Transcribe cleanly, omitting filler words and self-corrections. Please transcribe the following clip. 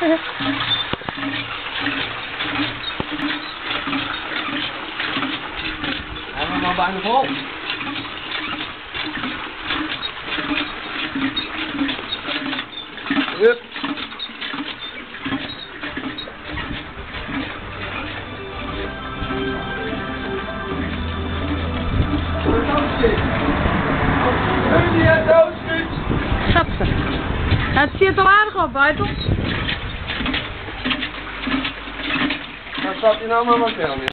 Hebben we maar bijna vol. Hup. Gatsen. Het ziet er aardig op buiten. Waar staat hij nou maar wat meer?